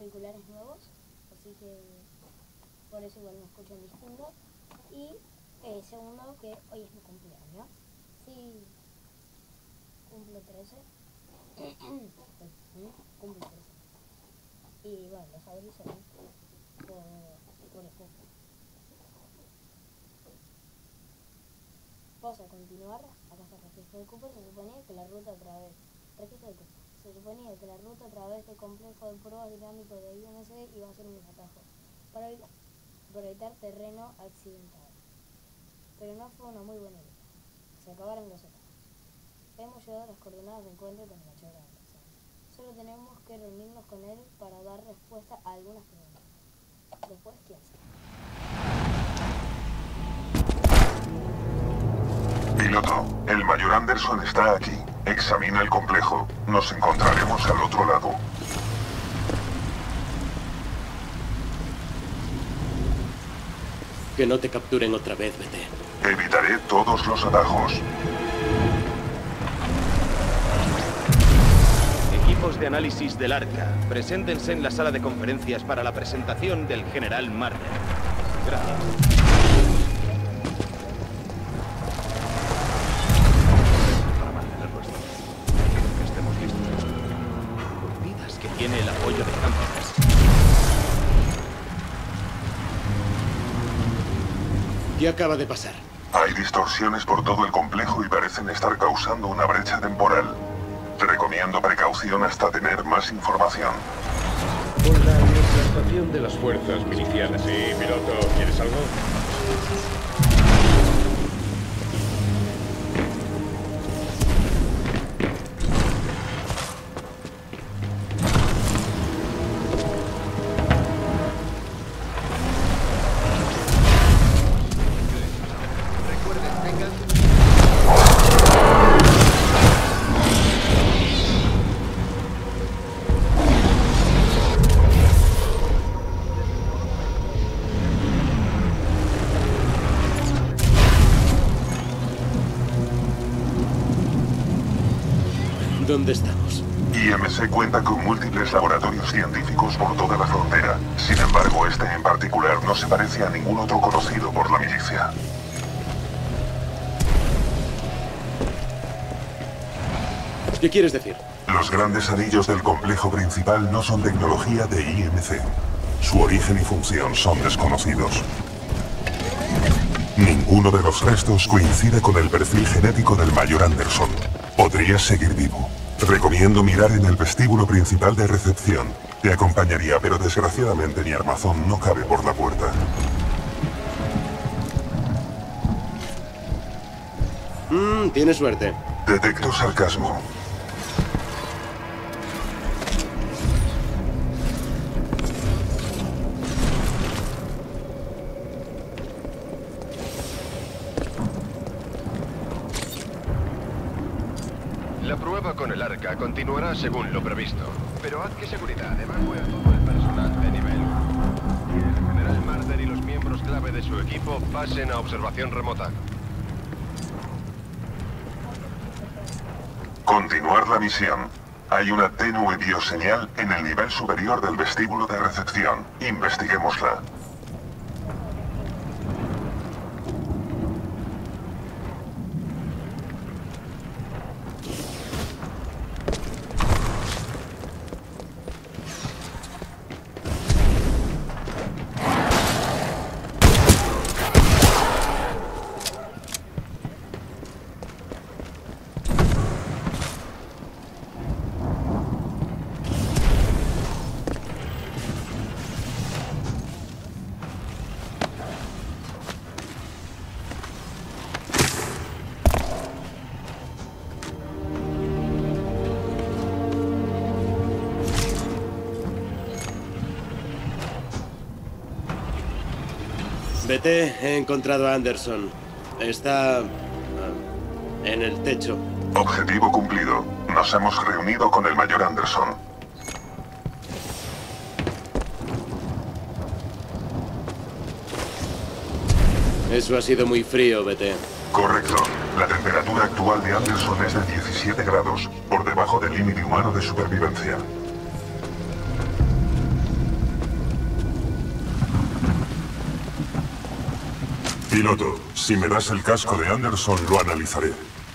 auriculares nuevos, así que por eso igual me escuchan distinto. Y segundo, que hoy es mi cumpleaños. Sí, cumplo 13. Cumplo 13. Y bueno, los avisan por eso. Vamos a continuar. Acá está el registro de cupo. Se suponía que la ruta a través del complejo de pruebas dinámico de IMC iba a ser un atajo para evitar terreno accidentado. Pero no fue una muy buena idea. Se acabaron los atajos. Hemos llegado a las coordenadas de encuentro con el mayor Anderson. Solo tenemos que reunirnos con él para dar respuesta a algunas preguntas. Después, ¿quién sabe? Piloto, el mayor Anderson está aquí. Examina el complejo. Nos encontraremos al otro lado. Que no te capturen otra vez, vete. Evitaré todos los atajos. Equipos de análisis del Arca, preséntense en la sala de conferencias para la presentación del General Marder. Gracias. Para mantener nuestro. Quiero que estemos listos. Olvidas que tiene el apoyo de cámaras. ¿Qué acaba de pasar? Hay distorsiones por todo el complejo y parecen estar causando una brecha temporal. Te recomiendo precaución hasta tener más información. Con la implantación de las fuerzas milicianas. Sí, piloto, ¿quieres algo? ¿Dónde estamos? IMC cuenta con múltiples laboratorios científicos por toda la frontera. Sin embargo, este en particular no se parece a ningún otro conocido por la milicia. ¿Qué quieres decir? Los grandes anillos del complejo principal no son tecnología de IMC. Su origen y función son desconocidos. Ninguno de los restos coincide con el perfil genético del mayor Anderson. Podrías seguir vivo. Recomiendo mirar en el vestíbulo principal de recepción. Te acompañaría, pero desgraciadamente mi armazón no cabe por la puerta. Tienes suerte. Detecto sarcasmo. La prueba con el Arca continuará según lo previsto, pero haz que seguridad evacúe a todo el personal de nivel 1. Y el General Marder y los miembros clave de su equipo pasen a observación remota. Continuar la misión. Hay una tenue bioseñal en el nivel superior del vestíbulo de recepción. Investiguémosla. Vete, he encontrado a Anderson. Está en el techo. Objetivo cumplido. Nos hemos reunido con el mayor Anderson. Eso ha sido muy frío, vete. Correcto. La temperatura actual de Anderson es de 17 grados, por debajo del límite humano de supervivencia. Piloto, si me das el casco de Anderson, lo analizaré.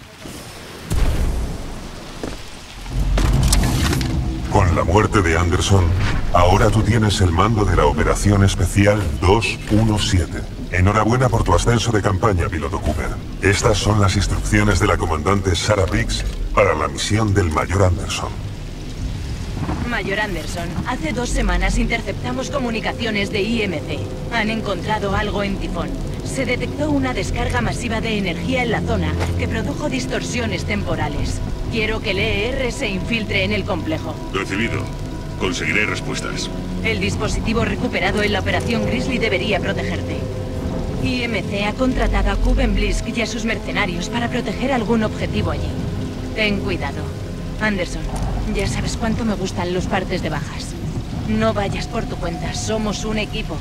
Con la muerte de Anderson, ahora tú tienes el mando de la Operación Especial 217. Enhorabuena por tu ascenso de campaña, piloto Cooper. Estas son las instrucciones de la comandante Sarah Biggs para la misión del Mayor Anderson. Mayor Anderson, hace 2 semanas interceptamos comunicaciones de IMC. Han encontrado algo en Tifón. Se detectó una descarga masiva de energía en la zona que produjo distorsiones temporales. Quiero que el ER se infiltre en el complejo. Recibido. Conseguiré respuestas. El dispositivo recuperado en la Operación Grizzly debería protegerte. IMC ha contratado a Kuben Blisk y a sus mercenarios para proteger algún objetivo allí. Ten cuidado. Anderson, ya sabes cuánto me gustan los partes de bajas. No vayas por tu cuenta, somos un equipo.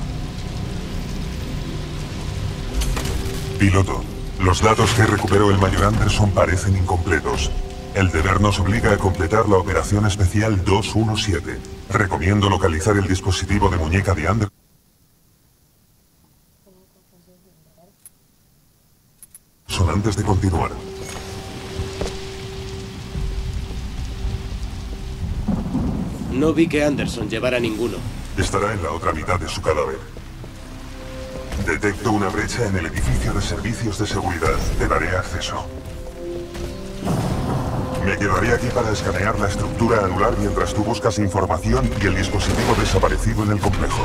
Piloto, los datos que recuperó el Mayor Anderson parecen incompletos. El deber nos obliga a completar la Operación Especial 217. Recomiendo localizar el dispositivo de muñeca de Anderson antes de continuar. No vi que Anderson llevara ninguno. Estará en la otra mitad de su cadáver. Detecto una brecha en el edificio de servicios de seguridad. Te daré acceso. Me quedaré aquí para escanear la estructura anular mientras tú buscas información y el dispositivo desaparecido en el complejo.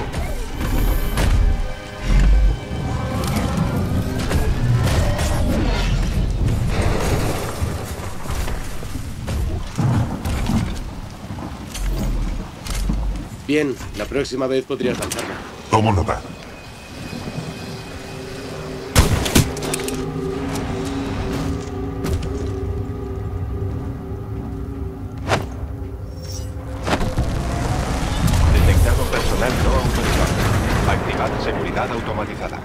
Bien, la próxima vez podrías lanzarla. Tomo nota. Detectado personal no autorizado. Activad seguridad automatizada.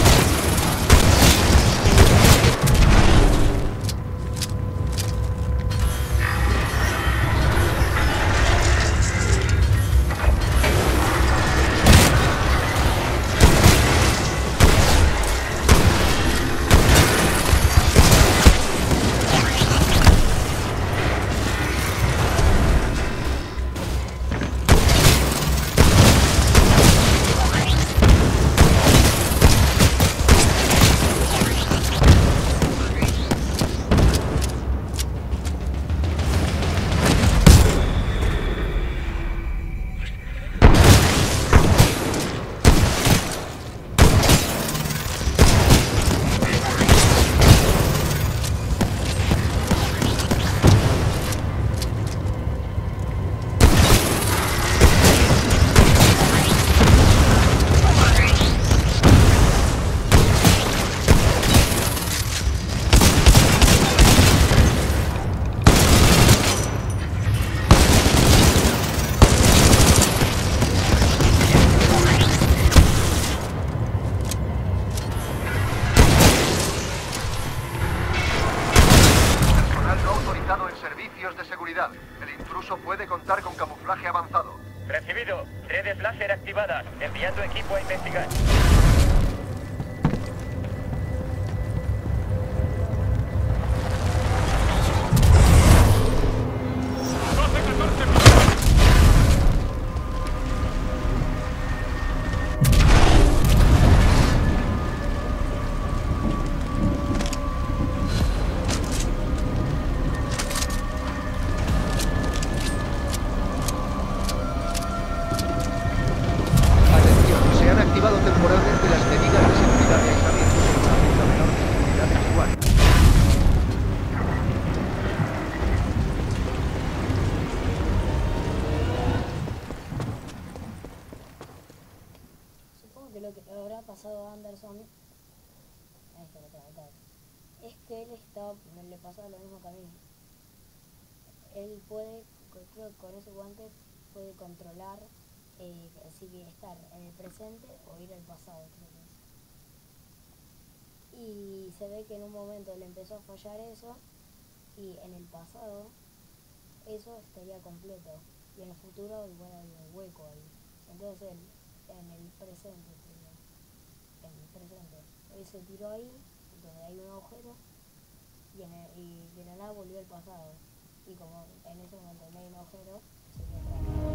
puede contar con camuflaje avanzado. Recibido. Redes láser activadas. Enviando equipo a investigar. Temporalmente las medidas de seguridad de aislamiento con una cifra menor de seguridad del usuario. Supongo que lo que habrá pasado a Anderson es que le pasa lo mismo que a mí. Él puede, creo que con ese guante puede controlar así que estar en el presente o ir al pasado, creo que es. Y se ve que en un momento le empezó a fallar eso y en el pasado eso estaría completo y en el futuro igual había un hueco ahí. Entonces él en el presente Él se tiró ahí, donde hay un agujero, y de la nada volvió al pasado. Y como en ese momento no hay un agujero, se quedó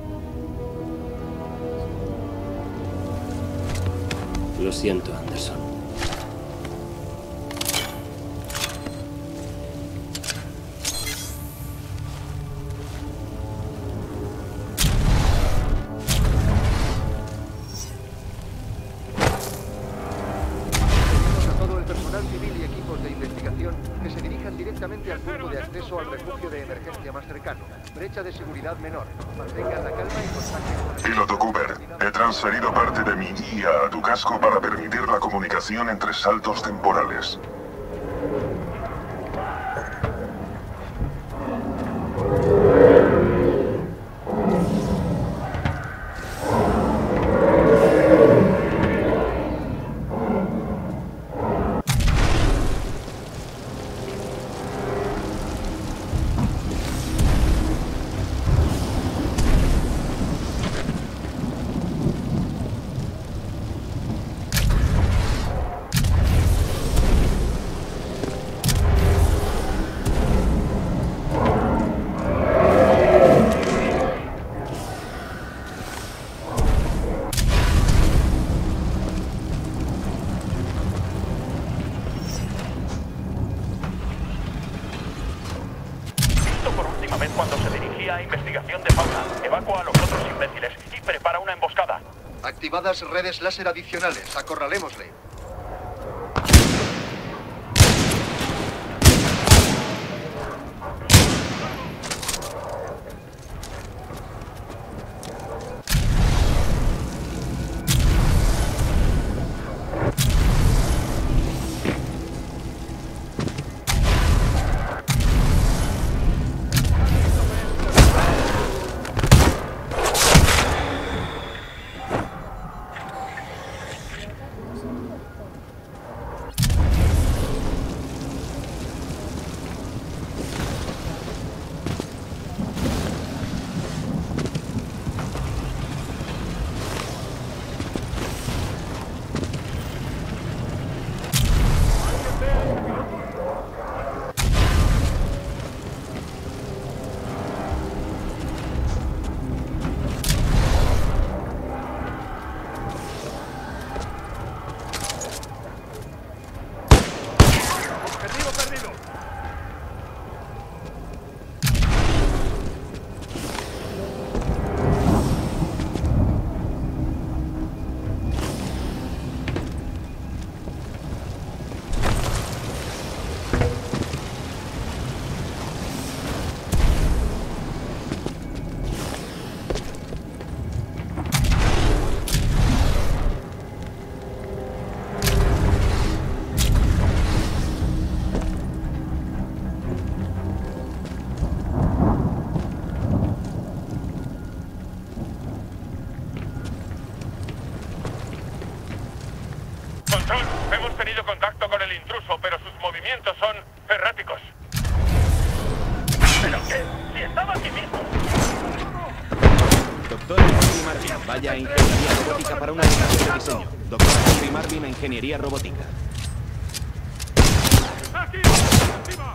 atrás. Lo siento, Anderson. Al punto de acceso al refugio de emergencia más cercano. Brecha de seguridad menor. Mantengan la calma y contacten con el... Piloto Cooper, he transferido parte de mi IA a tu casco para permitir la comunicación entre saltos temporales. Cuando se dirigía a investigación de fauna, evacua a los otros imbéciles y prepara una emboscada. Activadas redes láser adicionales. Acorralémosle. Hemos tenido contacto con el intruso, pero sus movimientos son erráticos. ¿Pero qué? ¡Si estaba aquí mismo! Doctor Henry Marvin, vaya a Ingeniería Robótica para una declaración de diseño. Doctor Henry Marvin a Ingeniería Robótica. ¡Aquí! ¡Encima!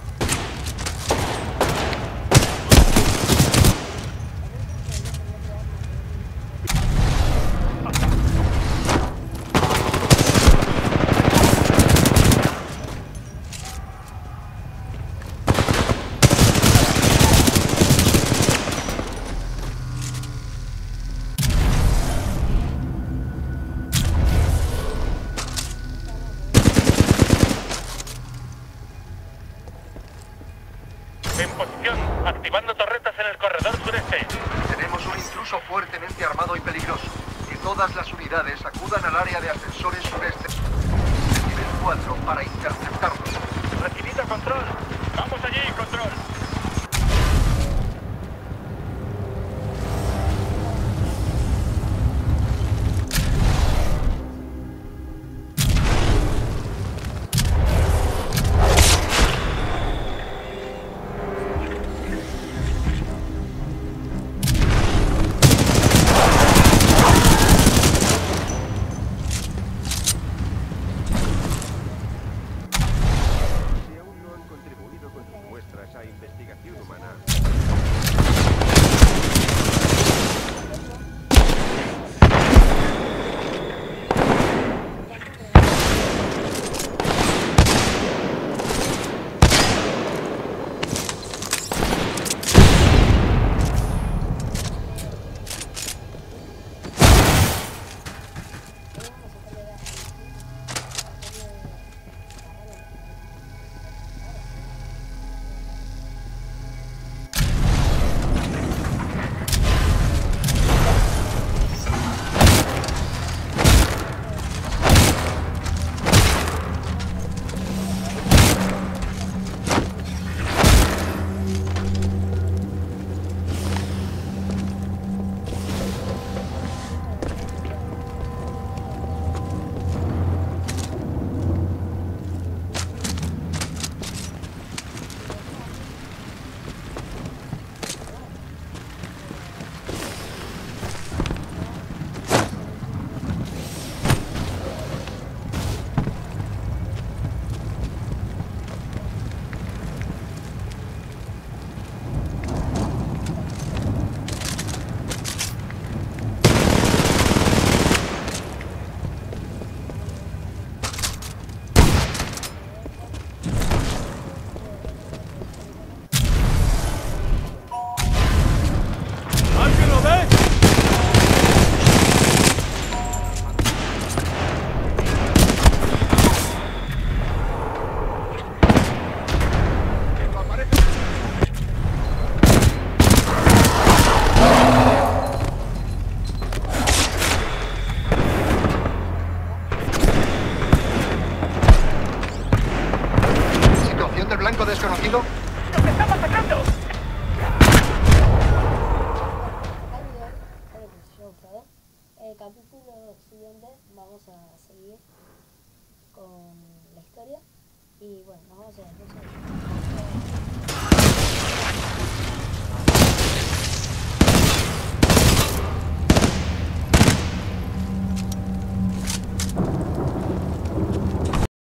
En posición, activando torretas en el corredor sureste. Tenemos un intruso fuertemente armado y peligroso. Que todas las unidades acudan al área de ascensores sureste. Nivel 4 para interceptarlo. Recibido control. Vamos allí, control. capítulo siguiente vamos a seguir con la historia y bueno, nos vemos en el próximo.